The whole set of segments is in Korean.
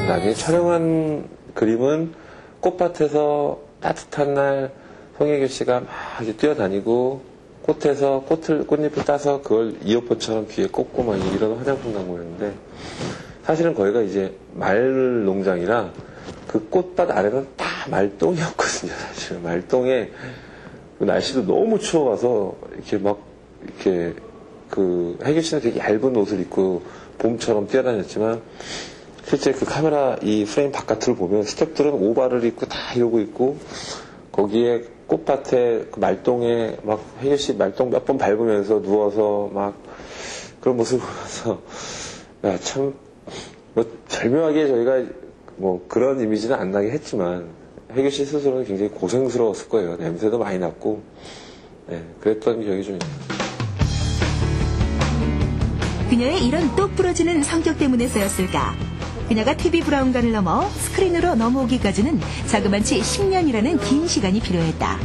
나중에 촬영한 그림은 꽃밭에서 따뜻한 날 송혜교 씨가 막 이렇게 뛰어다니고 꽃에서 꽃잎을 따서 그걸 이어폰처럼 귀에 꽂고 막 이런 화장품 광고였는데 사실은 거기가 이제 말 농장이라 그 꽃밭 아래는 다 말똥이었거든요. 사실은 말똥에 그 날씨도 너무 추워가서 이렇게 막 이렇게 그 혜교 씨는 되게 얇은 옷을 입고 봄처럼 뛰어다녔지만 실제 그 카메라 이 프레임 바깥을 보면 스태프들은 오바를 입고 다 이러고 있고 거기에 꽃밭에 그 말똥에 막 혜교 씨 말똥 몇 번 밟으면서 누워서 막 그런 모습을 보면서 야, 참 뭐 절묘하게 저희가 뭐 그런 이미지는 안 나게 했지만 혜교 씨 스스로는 굉장히 고생스러웠을 거예요. 냄새도 많이 났고 그랬던 기억이 좀 있네요. 그녀의 이런 똑 부러지는 성격 때문에서였을까? 그녀가 TV 브라운관을 넘어 스크린으로 넘어오기까지는 자그만치 10년이라는 긴 시간이 필요했다.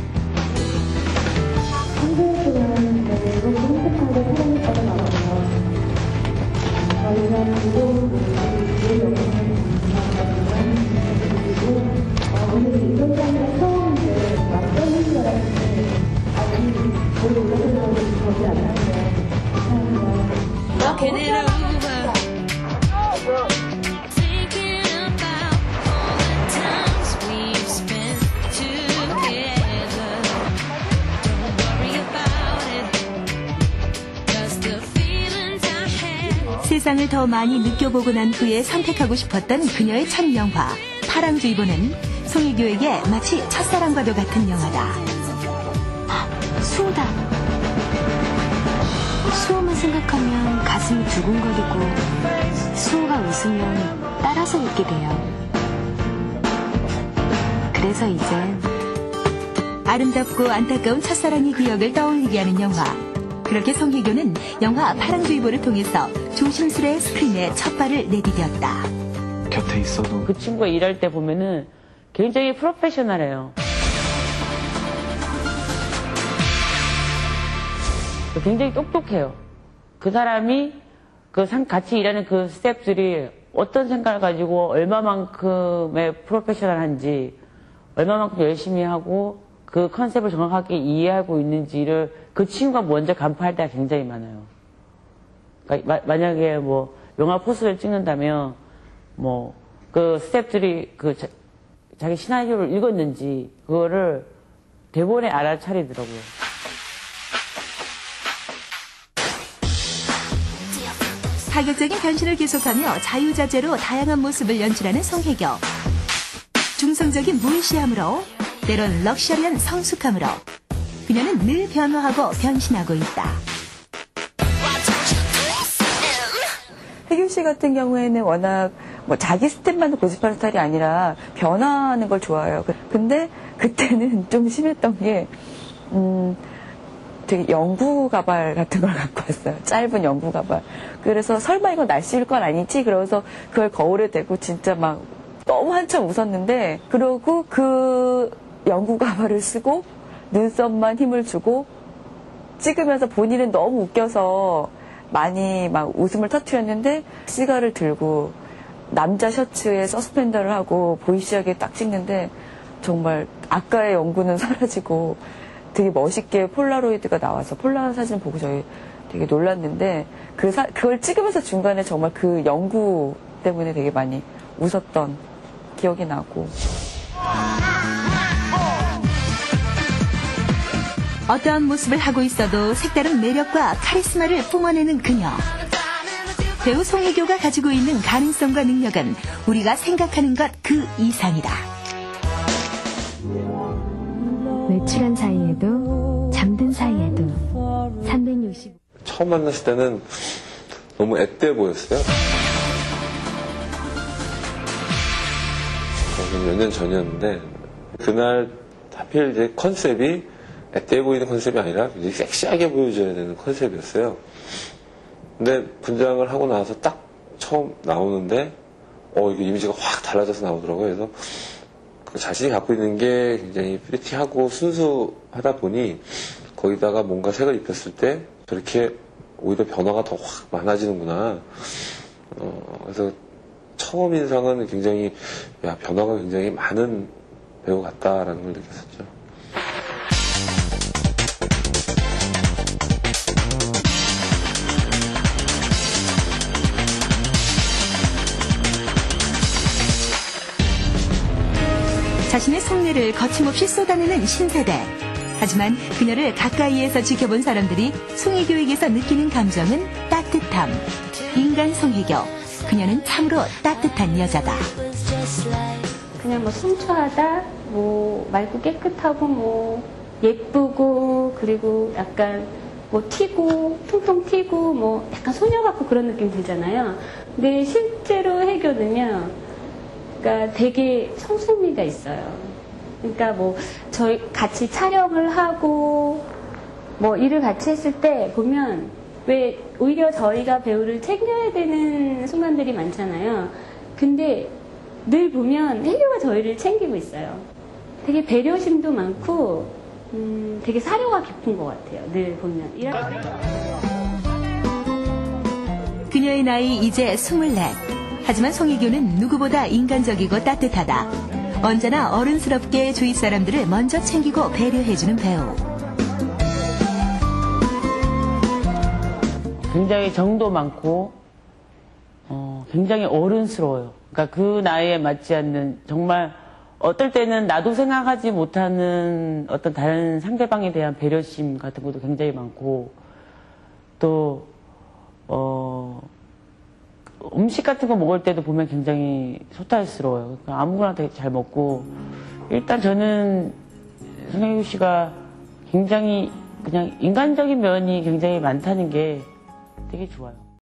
세상을 더 많이 느껴보고 난 후에 선택하고 싶었던 그녀의 첫 영화 파랑주의보는 송혜교에게 마치 첫사랑과도 같은 영화다. 수호다. 수호만 생각하면 가슴이 두근거리고 수호가 웃으면 따라서 웃게 돼요. 그래서 이젠 아름답고 안타까운 첫사랑의 기억을 떠올리게 하는 영화. 그렇게 송혜교는 영화 파랑주의보를 통해서 조심스레 스크린에 첫 발을 내디뎠다. 곁에 있어도 그 친구가 일할 때 보면은 굉장히 프로페셔널해요. 굉장히 똑똑해요. 그 사람이 같이 일하는 그 스태프들이 어떤 생각을 가지고 얼마만큼의 프로페셔널한지, 얼마만큼 열심히 하고 그 컨셉을 정확하게 이해하고 있는지를 그 친구가 먼저 간파할 때가 굉장히 많아요. 그러니까 만약에 뭐 영화 포스를 찍는다면 뭐 그 스태프들이 자기 시나리오를 읽었는지 그거를 대본에 알아차리더라고요. 파격적인 변신을 계속하며 자유자재로 다양한 모습을 연출하는 송혜교. 중성적인 무의시함으로 때론 럭셔리한 성숙함으로 그녀는 늘 변화하고 변신하고 있다. 혜교 씨 같은 경우에는 워낙 뭐 자기 스텝만 고집하는 스타일이 아니라 변화하는 걸 좋아해요. 근데 그때는 좀 심했던 게 되게 영구 가발 같은 걸 갖고 왔어요. 짧은 영구 가발. 그래서 설마 이거 날씨일 건 아니지? 그러면서 그걸 거울에 대고 진짜 막 너무 한참 웃었는데 그러고 그 영구 가발을 쓰고 눈썹만 힘을 주고 찍으면서 본인은 너무 웃겨서 많이 막 웃음을 터뜨렸는데 시가를 들고 남자 셔츠에 서스펜더를 하고 보이시하게 딱 찍는데 정말 아까의 영구는 사라지고 되게 멋있게 폴라로이드가 나와서 폴라 사진 보고 저희 되게 놀랐는데 그걸 찍으면서 중간에 정말 그 영구 때문에 되게 많이 웃었던 기억이 나고. 어떠한 모습을 하고 있어도 색다른 매력과 카리스마를 뿜어내는 그녀. 배우 송혜교가 가지고 있는 가능성과 능력은 우리가 생각하는 것 그 이상이다. 외출한 사이에도 잠든 사이에도 360. 처음 만났을 때는 너무 앳돼 보였어요. 몇 년 전이었는데 그날 하필 이제 컨셉이 앳돼 보이는 컨셉이 아니라 굉장히 섹시하게 보여줘야 되는 컨셉이었어요. 근데 분장을 하고 나서 딱 처음 나오는데 이게 이미지가 확 달라져서 나오더라고요. 그래서 그 자신이 갖고 있는 게 굉장히 프리티하고 순수하다 보니 거기다가 뭔가 색을 입혔을 때 저렇게 오히려 변화가 더 확 많아지는구나. 그래서 처음 인상은 굉장히 변화가 굉장히 많은 배우 같다라는 걸 느꼈었죠. 자신의 속내를 거침없이 쏟아내는 신세대. 하지만 그녀를 가까이에서 지켜본 사람들이 송혜교에게서 느끼는 감정은 따뜻함. 인간 송혜교. 그녀는 참으로 따뜻한 여자다. 그냥 뭐 순수하다, 뭐 맑고 깨끗하고 뭐 예쁘고 그리고 약간 뭐 튀고 통통 튀고 뭐 약간 소녀 같고 그런 느낌 들잖아요. 근데 실제로 혜교는요. 그러니까 되게 성숙미가 있어요. 그러니까 뭐 저희 같이 촬영을 하고 뭐 일을 같이 했을 때 보면 왜 오히려 저희가 배우를 챙겨야 되는 순간들이 많잖아요. 근데 늘 보면 혜교가 저희를 챙기고 있어요. 되게 배려심도 많고 되게 사려가 깊은 것 같아요. 늘 보면. 그녀의 나이 이제 24. 하지만 송혜교는 누구보다 인간적이고 따뜻하다. 언제나 어른스럽게 주위 사람들을 먼저 챙기고 배려해주는 배우. 굉장히 정도 많고 굉장히 어른스러워요. 그러니까 그 나이에 맞지 않는 정말 어떨 때는 나도 생각하지 못하는 어떤 다른 상대방에 대한 배려심 같은 것도 굉장히 많고 또 음식 같은 거 먹을 때도 보면 굉장히 소탈스러워요. 그러니까 아무거나 되게 잘 먹고 일단 저는 송혜교 씨가 굉장히 그냥 인간적인 면이 굉장히 많다는 게 되게 좋아요.